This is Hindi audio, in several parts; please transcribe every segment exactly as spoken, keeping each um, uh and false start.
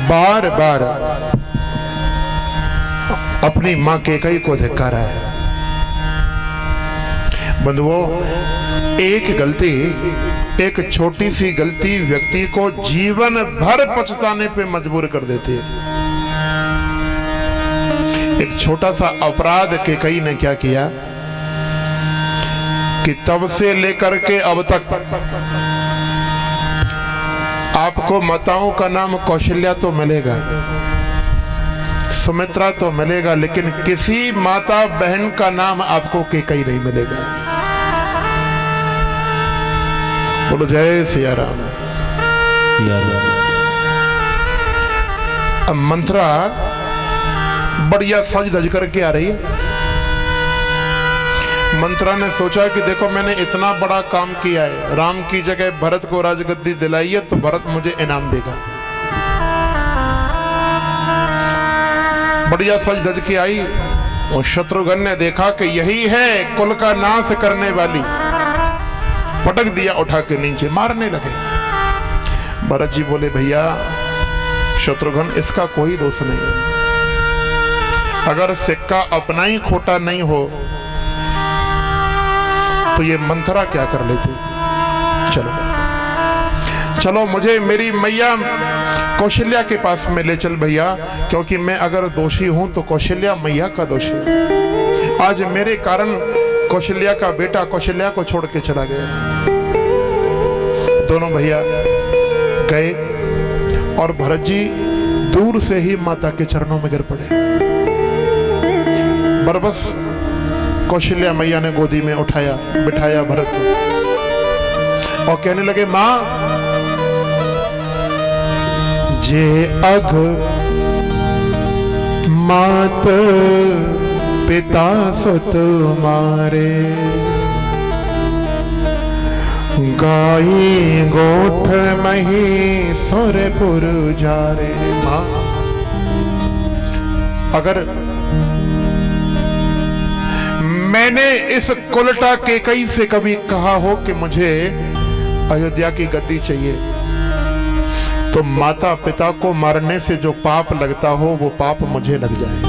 बार बार अपनी मां कैकेयी को धिक्कारा है। बंधुओं, एक गलती, एक छोटी सी गलती व्यक्ति को जीवन भर पछताने पे मजबूर कर देती है। एक छोटा सा अपराध कैकेयी ने क्या किया कि तब से लेकर के अब तक आपको माताओं का नाम कौशल्या तो मिलेगा, सुमित्रा तो मिलेगा, लेकिन किसी माता बहन का नाम आपको कैकेयी नहीं मिलेगा। बोलो जय सिया राम। अब मंत्रा बढ़िया सज धज करके आ रही है। मंत्रा ने सोचा कि देखो मैंने इतना बड़ा काम किया है, राम की जगह भरत को राजगद्दी दिलाई है तो भरत मुझे इनाम देगा। बढ़िया सज धज के आई और शत्रुघ्न ने देखा कि यही है कुल का नाश करने वाली, पटक दिया उठा के नीचे, मारने लगे। भरत जी बोले भैया शत्रुघ्न इसका कोई दोष नहीं है, अगर सिक्का अपना ही खोटा नहीं हो तो ये मंथरा क्या कर लेती। चलो चलो मुझे मेरी मैया कौशल्या के पास में ले चल भैया, क्योंकि मैं अगर दोषी हूं तो कौशल्या मैया का दोषी है। आज मेरे कारण कौशल्या का बेटा कौशल्या को छोड़ के चला गया। दोनों भैया गए और भरत जी दूर से ही माता के चरणों में गिर पड़े। बरबस कौशल्या मैया ने गोदी में उठाया, बिठाया भरत को और कहने लगे मां जे अघ मात पिता सुत मारे, गाई गोठ मही सुरपुर जारे। मां अगर मैंने इस कुलटा कैकेयी से कभी कहा हो कि मुझे अयोध्या की गद्दी चाहिए, तो माता पिता को मारने से जो पाप लगता हो वो पाप मुझे लग जाए।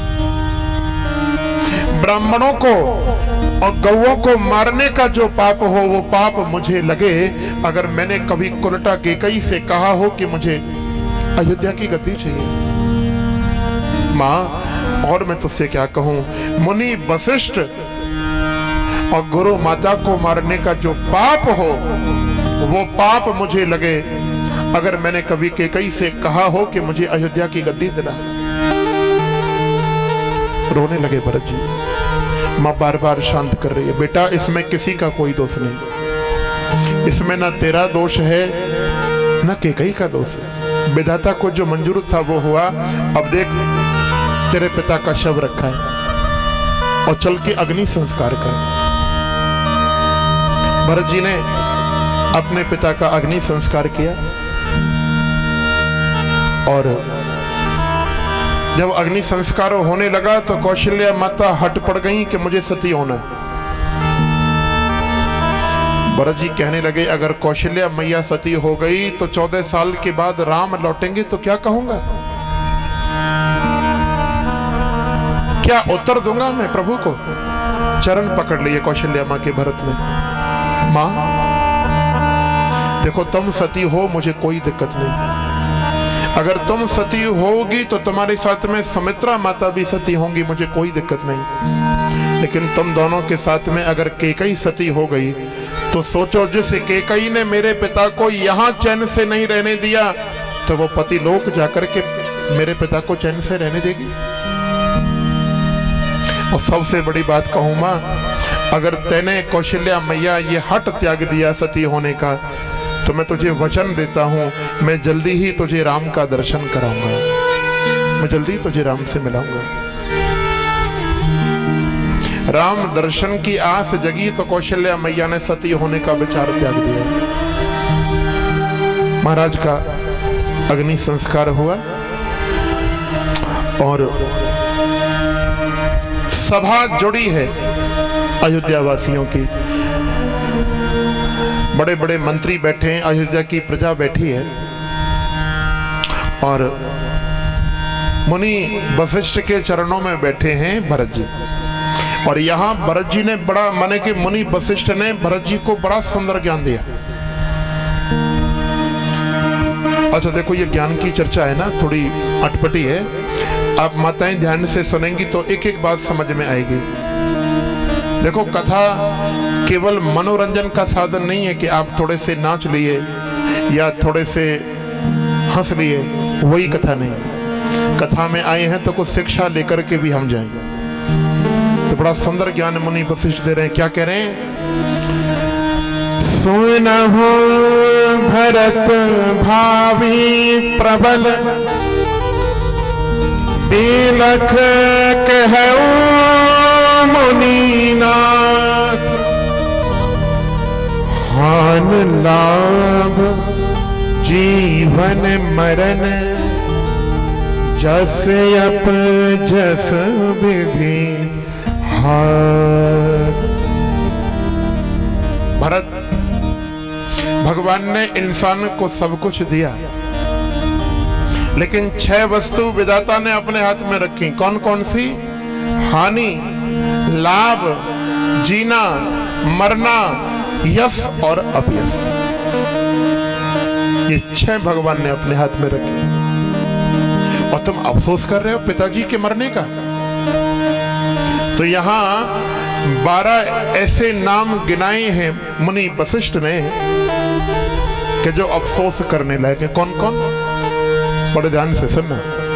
ब्राह्मणों को और गौओं को मारने का जो पाप हो वो पाप मुझे लगे, अगर मैंने कभी कुलटा कैकेयी से कहा हो कि मुझे अयोध्या की गद्दी चाहिए। मां और मैं तुझसे क्या कहूं, मुनि वशिष्ठ और गुरु माता को मारने का जो पाप हो वो पाप मुझे लगे, अगर मैंने कभी कैकेयी से कहा हो कि मुझे अयोध्या की गद्दी दिला। रोने लगे भरत जी। मां बार बार शांत कर रही है, बेटा इसमें किसी का कोई दोष नहीं, इसमें ना तेरा दोष है ना कैकेयी का दोष है। विधाता को जो मंजूर था वो हुआ। अब देख तेरे पिता का शव रखा है और चल के अग्नि संस्कार कर। भरत जी ने अपने पिता का अग्नि संस्कार किया और जब अग्नि संस्कार होने लगा तो कौशल्या माता हट पड़ गई कि मुझे सती होना है। भरत जी कहने लगे अगर कौशल्या मैया सती हो गई तो चौदह साल के बाद राम लौटेंगे तो क्या कहूंगा, क्या उत्तर दूंगा मैं प्रभु को। चरण पकड़ लिए कौशल्या मां के भरत ने। मां देखो तुम सती हो मुझे कोई दिक्कत नहीं, अगर तुम सती होगी तो तुम्हारे साथ में सुमित्रा माता भी सती होंगी, मुझे कोई दिक्कत नहीं। लेकिन तुम दोनों के साथ में अगर कैकेयी सती हो गई तो सोचो जिस कैकेयी ने मेरे पिता को यहां चैन से नहीं रहने दिया तो वो पति लोक जाकर के मेरे पिता को चैन से रहने देगी। और सबसे बड़ी बात कहूं मां, अगर तैने कौशल्या मैया ये हट त्याग दिया सती होने का तो मैं तुझे वचन देता हूं मैं जल्दी ही तुझे राम का दर्शन कराऊंगा, मैं जल्दी तुझे राम से मिलाऊंगा। राम दर्शन की आस जगी तो कौशल्या मैया ने सती होने का विचार त्याग दिया। महाराज का अग्नि संस्कार हुआ और सभा जुड़ी है अयोध्या वासियों की। बड़े बड़े मंत्री बैठे हैं, अयोध्या की प्रजा बैठी है और मुनि वशिष्ठ के चरणों में बैठे हैं भरत जी। और यहाँ भरत जी ने बड़ा, माने कि मुनि वशिष्ठ ने भरत जी को बड़ा सुंदर ज्ञान दिया। अच्छा देखो, ये ज्ञान की चर्चा है ना, थोड़ी अटपटी है। आप माताएं ध्यान से सुनेंगी तो एक एक बात समझ में आएगी। देखो, कथा केवल मनोरंजन का साधन नहीं है कि आप थोड़े से नाच लिए या थोड़े से हंस लिए, वही कथा नहीं है। कथा में आए हैं तो कुछ शिक्षा लेकर के भी हम जाएंगे। तो बड़ा सुंदर ज्ञान मुनि वशिष्ठ दे रहे हैं। क्या कह रहे हैं? सुनहु भरत भावी प्रबल, बिलख कहऊ मुनीनाथ, हान लाभ जीवन मरण, जस अप जस विधि हाथ। भरत, भगवान ने इंसान को सब कुछ दिया, लेकिन छह वस्तु विधाता ने अपने हाथ में रखी। कौन कौन सी? हानि, लाभ, जीना, मरना, यश और अपयश। ये छह भगवान ने अपने हाथ में रखे। और तुम अफसोस कर रहे हो पिताजी के मरने का। तो यहां बारह ऐसे नाम गिनाए हैं मुनि वशिष्ठ ने कि जो अफसोस करने लायक है। कौन कौन? बड़े ध्यान से सुनना।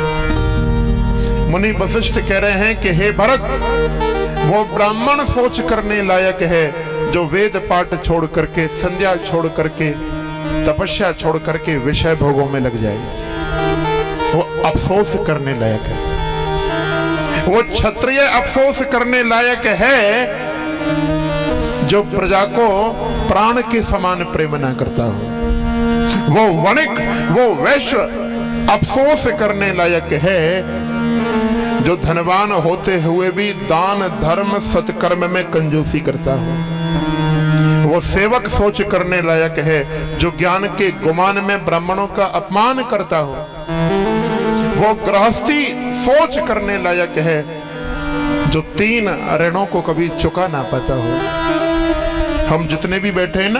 मुनि वशिष्ठ कह रहे हैं कि हे भरत, वो ब्राह्मण सोच करने लायक है जो वेद पाठ छोड़ करके, संध्या छोड़ करके, तपस्या छोड़ करके विषय भोगों में लग जाए। वो अफसोस करने लायक है। वो क्षत्रिय अफसोस करने लायक है जो प्रजा को प्राण के समान प्रेम न करता हो। वो वणिक, वो वैश्य अफसोस करने लायक है जो धनवान होते हुए भी दान धर्म सत्कर्म में कंजूसी करता हो। वो सेवक सोच करने लायक है जो ज्ञान के गुमान में ब्राह्मणों का अपमान करता हो। वो गृहस्थी सोच करने लायक है जो तीन ऋणों को कभी चुका ना पाता हो। हम जितने भी बैठे हैं ना,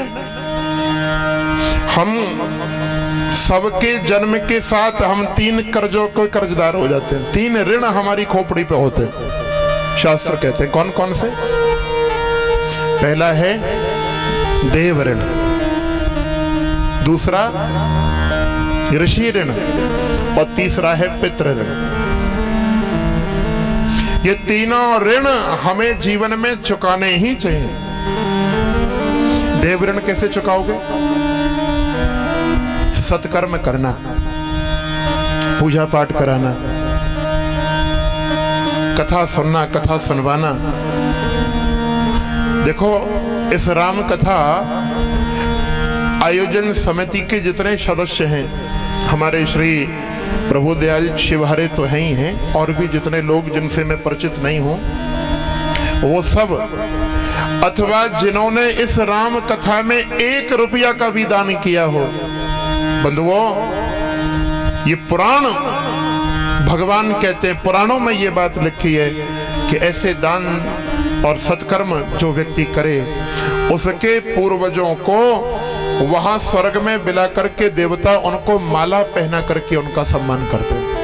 हम सबके जन्म के साथ हम तीन कर्जों के कर्जदार हो जाते हैं। तीन ऋण हमारी खोपड़ी पे होते हैं, शास्त्र कहते हैं। कौन कौन से? पहला है देव ऋण, दूसरा ऋषि ऋण और तीसरा है पितृ ऋण। ये तीनों ऋण हमें जीवन में चुकाने ही चाहिए। देव ऋण कैसे चुकाओगे? सत्कर्म करना, पूजा पाठ कराना, कथा सुनना, कथा सुनवाना। देखो, इस राम कथा आयोजन समिति के जितने सदस्य हैं, हमारे श्री प्रभुदयाल शिवहरे तो हैं ही हैं, और भी जितने लोग जिनसे मैं परिचित नहीं हूं, वो सब, अथवा जिन्होंने इस राम कथा में एक रुपया का भी दान किया हो, बंधुओं, ये पुराण भगवान कहते हैं, पुराणों में ये बात लिखी है कि ऐसे दान और सत्कर्म जो व्यक्ति करे, उसके पूर्वजों को वहां स्वर्ग में बिला करके देवता उनको माला पहना करके उनका सम्मान करते हैं।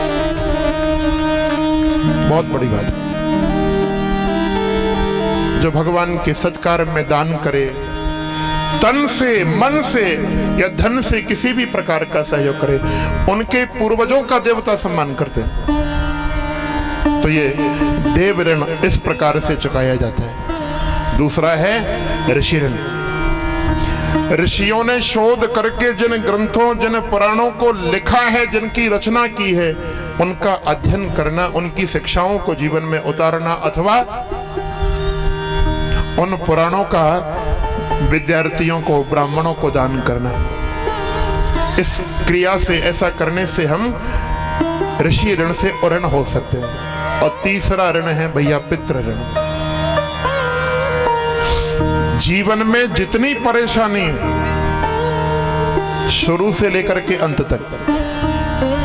बहुत बड़ी बात है। जो भगवान के सत्कार में दान करे, तन से, मन से या धन से किसी भी प्रकार का सहयोग करे, उनके पूर्वजों का देवता सम्मान करते हैं। तो ये देव ऋण इस प्रकार से चुकाया जाता है। दूसरा है ऋषि ऋण। ऋषियों ने शोध करके जिन ग्रंथों, जिन पुराणों को लिखा है, जिनकी रचना की है, उनका अध्ययन करना, उनकी शिक्षाओं को जीवन में उतारना, अथवा उन पुराणों का विद्यार्थियों को, ब्राह्मणों को दान करना। इस क्रिया से, ऐसा करने से हम ऋषि ऋण से ऋण हो सकते हैं। और तीसरा ऋण है भैया पितृ ऋण। जीवन में जितनी परेशानी शुरू से लेकर के अंत तक,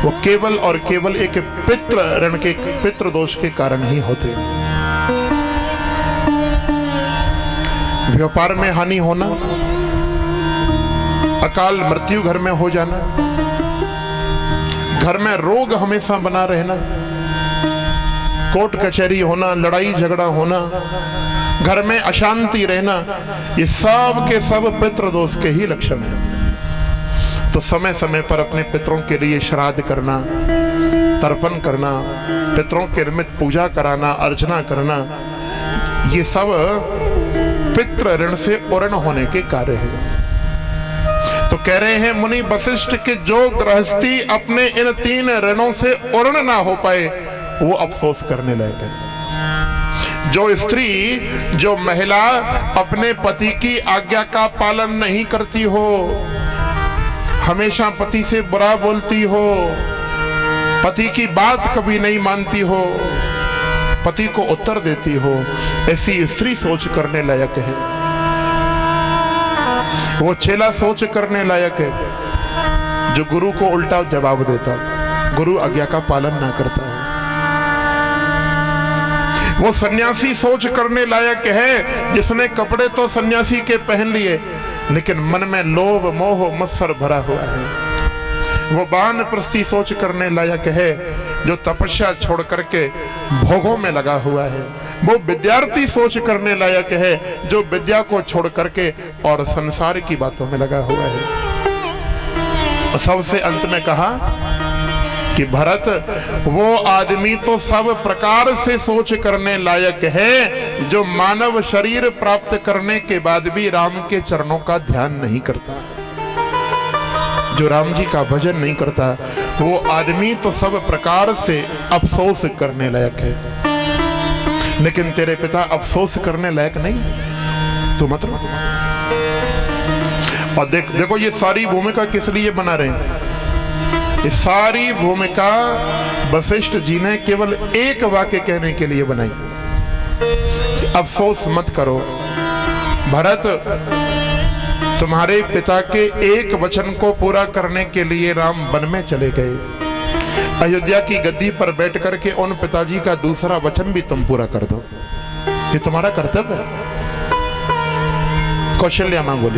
वो केवल और केवल एक पितृ ऋण के, पितृ दोष के कारण ही होते। व्यापार में हानि होना, अकाल मृत्यु घर में हो जाना, घर में रोग हमेशा बना रहना, कोर्ट कचहरी होना, लड़ाई झगड़ा होना, घर में अशांति रहना, ये सब के सब पितृ दोष के ही लक्षण हैं। तो समय समय पर अपने पितरों के लिए श्राद्ध करना, तर्पण करना, पितरों के निमित्त पूजा कराना, अर्चना करना, ये सब पितृ ऋण से उर्ण होने के कार्य है। तो कह रहे हैं मुनि वशिष्ठ के जो गृहस्थी अपने इन तीन ऋणों से उर्ण ना हो पाए वो अफसोस करने लगे। जो स्त्री, जो महिला अपने पति की आज्ञा का पालन नहीं करती हो, हमेशा पति से बुरा बोलती हो, पति की बात कभी नहीं मानती हो, पति को उत्तर देती हो, ऐसी स्त्री सोच करने लायक है। वो चेला सोच करने लायक है जो गुरु को उल्टा जवाब देता, गुरु आज्ञा का पालन ना करता। वो सन्यासी सोच करने लायक है जिसने कपड़े तो सन्यासी के पहन लिए लेकिन मन में लोभ मोह मत्सर भरा हुआ है। वो वानप्रस्थी सोच करने लायक है जो तपस्या छोड़ करके भोगों में लगा हुआ है। वो विद्यार्थी सोच करने लायक है जो विद्या को छोड़ करके और संसार की बातों में लगा हुआ है। सबसे अंत में कहा कि भरत, वो आदमी तो सब प्रकार से सोच करने लायक है जो मानव शरीर प्राप्त करने के बाद भी राम के चरणों का ध्यान नहीं करता, जो राम जी का भजन नहीं करता, वो आदमी तो सब प्रकार से अफसोस करने लायक है। लेकिन तेरे पिता अफसोस करने लायक नहीं, तो मत रो। और देख देखो ये सारी भूमिका किस लिए बना रहे हैं? ये सारी भूमिका वशिष्ठ जी ने केवल एक वाक्य कहने के लिए बनाई, अफसोस मत करो भरत, तुम्हारे पिता के एक वचन को पूरा करने के लिए राम वन में चले गए। अयोध्या की गद्दी पर बैठ करके उन पिताजी का दूसरा वचन भी तुम पूरा कर दो, ये तुम्हारा कर्तव्य है। कौशल्या मां बोली,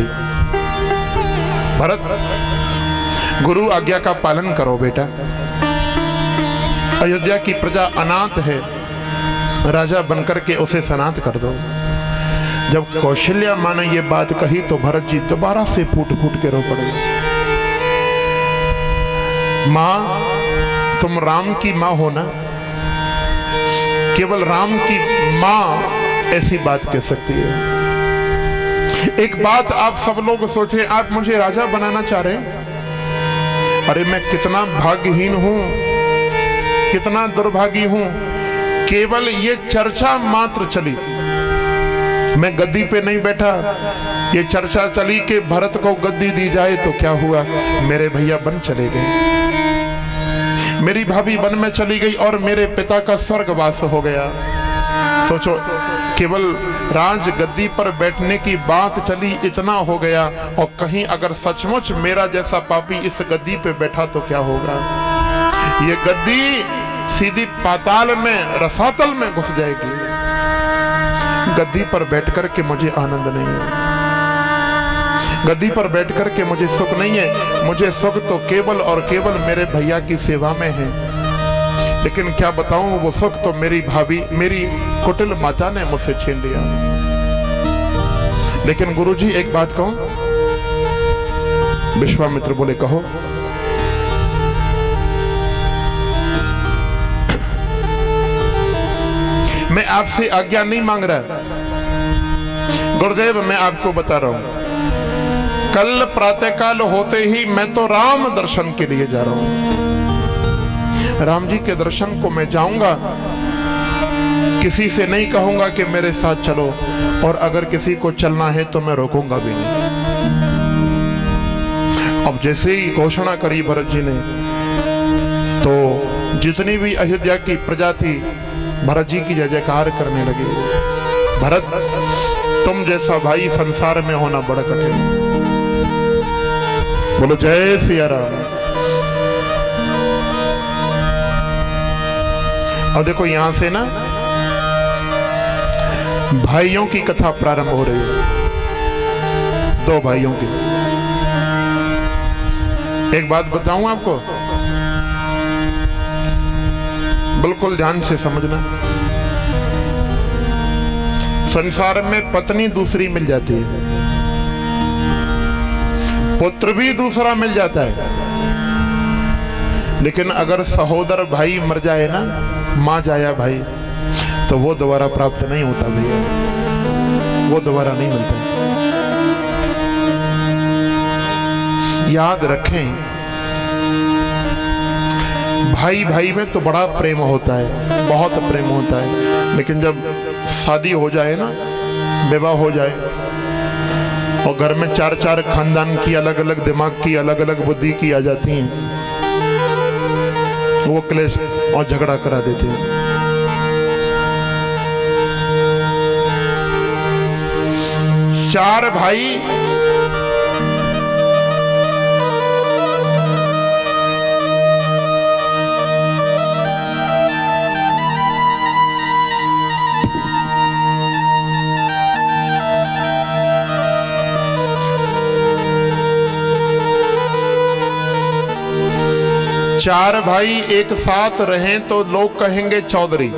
भरत गुरु आज्ञा का पालन करो बेटा, अयोध्या की प्रजा अनाथ है, राजा बनकर के उसे सनाथ कर दो। जब कौशल्या मां ने ये बात कही तो भरत जी दोबारा से फूट फूट के रो पड़े। मां, तुम राम की मां हो ना, केवल राम की मां ऐसी बात कह सकती है। एक बात आप सब लोग सोचें, आप मुझे राजा बनाना चाह रहे हैं? अरे मैं कितना भाग्यहीन हूं, कितना दुर्भागी हूं, केवल ये चर्चा मात्र चली, मैं गद्दी पे नहीं बैठा, ये चर्चा चली कि भरत को गद्दी दी जाए तो क्या हुआ, मेरे भैया वन चले गए, मेरी भाभी वन में चली गई और मेरे पिता का स्वर्गवास हो गया। सोचो, केवल राज गद्दी पर बैठने की बात चली, इतना हो गया, और कहीं अगर सचमुच मेरा जैसा पापी इस गद्दी पे बैठा तो क्या होगा? ये गद्दी सीधी पाताल में, रसातल में घुस जाएगी। गद्दी पर बैठकर के मुझे आनंद नहीं है, गद्दी पर बैठकर के मुझे सुख नहीं है, मुझे सुख तो केवल और केवल मेरे भैया की सेवा में है। लेकिन क्या बताऊं, वो सुख तो मेरी भाभी, मेरी कुटिल माता ने मुझसे छीन लिया। लेकिन गुरुजी एक बात कहूं, विश्वामित्र बोले कहो। मैं आपसे आज्ञा नहीं मांग रहा गुरुदेव, मैं आपको बता रहा हूं, कल प्रातःकाल होते ही मैं तो राम दर्शन के लिए जा रहा हूं। राम जी के दर्शन को मैं जाऊंगा, किसी से नहीं कहूंगा कि मेरे साथ चलो, और अगर किसी को चलना है तो मैं रोकूंगा भी नहीं। अब जैसे ही घोषणा करी भरत जी ने, तो जितनी भी अयोध्या की प्रजा थी भरत जी की जय जयकार करने लगी। भरत, तुम जैसा भाई संसार में होना बड़ा कठिन। बोलो जय सिया राम। और देखो यहां से ना भाइयों की कथा प्रारंभ हो रही है, दो भाइयों की। एक बात बताऊं आपको, बिल्कुल ध्यान से समझना। संसार में पत्नी दूसरी मिल जाती है, पुत्र भी दूसरा मिल जाता है, लेकिन अगर सहोदर भाई मर जाए ना, मां जाया भाई, तो वो दोबारा प्राप्त नहीं होता भैया, वो दोबारा नहीं मिलता। याद रखें, भाई भाई में तो बड़ा प्रेम होता है, बहुत प्रेम होता है, लेकिन जब शादी हो जाए ना, विवाह हो जाए और घर में चार चार खानदान की अलग अलग दिमाग की अलग अलग बुद्धि की आ जाती हैं, वो क्लेश और झगड़ा करा देते हैं। चार भाई चार भाई एक साथ रहें तो लोग कहेंगे चौधरी,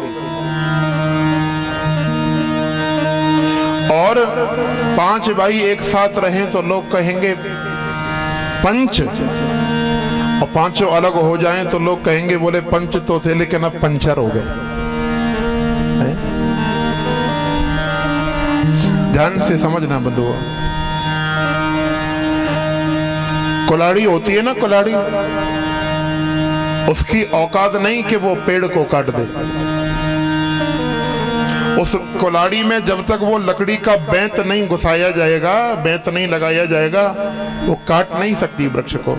और पांच भाई एक साथ रहें तो लोग कहेंगे पंच, और पांचों अलग हो जाएं तो लोग कहेंगे बोले पंच तो थे लेकिन अब पंचर हो गए। ध्यान से समझना बंधुओं, कुल्हाड़ी होती है ना, कुल्हाड़ी, उसकी औकात नहीं कि वो पेड़ को काट दे। उस कुल्हाड़ी में जब तक वो लकड़ी का बेंत नहीं घुसाया जाएगा, बेंत नहीं लगाया जाएगा, वो काट नहीं सकती वृक्ष को।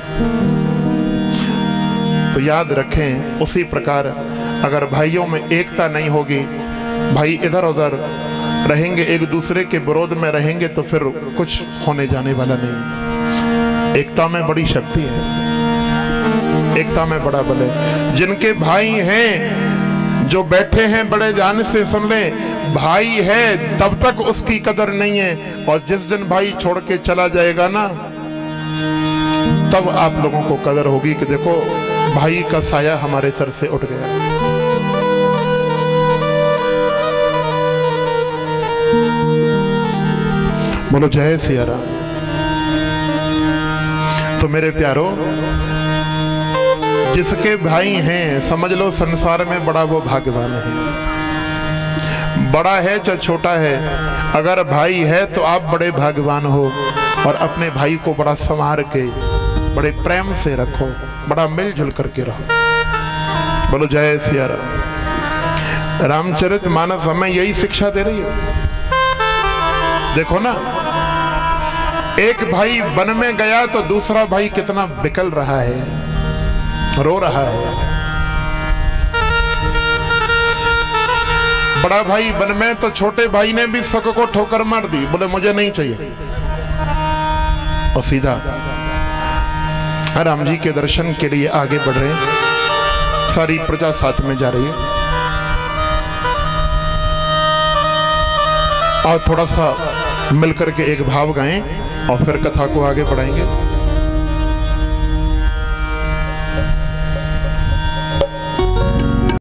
तो याद रखें, उसी प्रकार अगर भाइयों में एकता नहीं होगी, भाई इधर उधर रहेंगे, एक दूसरे के विरोध में रहेंगे, तो फिर कुछ होने जाने वाला नहीं। एकता में बड़ी शक्ति है, एकता में बड़ा बल है। जिनके भाई हैं, जो बैठे हैं, बड़े ध्यान से सुन लें, भाई है तब तक उसकी कदर नहीं है, और जिस दिन भाई छोड़ के चला जाएगा ना, तब आप लोगों को कदर होगी कि देखो भाई का साया हमारे सर से उठ गया। बोलो जय सिया राम। तो मेरे प्यारो, जिसके भाई हैं, समझ लो संसार में बड़ा वो भाग्यवान है। बड़ा है चाहे छोटा है, अगर भाई है तो आप बड़े भाग्यवान हो, और अपने भाई को बड़ा संभाल के, बड़े प्रेम से रखो, बड़ा मिलजुल करके रहो। बोलो जय सिया राम। रामचरितमानस हमें यही शिक्षा दे रही है। देखो ना, एक भाई वन में गया तो दूसरा भाई कितना बिकल रहा है, रो रहा है। बड़ा भाई वन में तो छोटे भाई ने भी शक को ठोकर मार दी, बोले मुझे नहीं चाहिए, और सीधा राम जी के दर्शन के लिए आगे बढ़ रहे हैं। सारी प्रजा साथ में जा रही है, और थोड़ा सा मिलकर के एक भाव गाएं और फिर कथा को आगे बढ़ाएंगे।